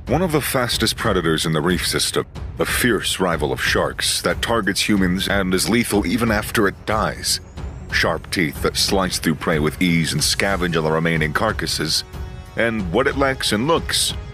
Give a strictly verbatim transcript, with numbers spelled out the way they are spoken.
One of the fastest predators in the reef system, a fierce rival of sharks that targets humans and is lethal even after it dies. Sharp teeth that slice through prey with ease and scavenge on the remaining carcasses. And what it lacks in looks,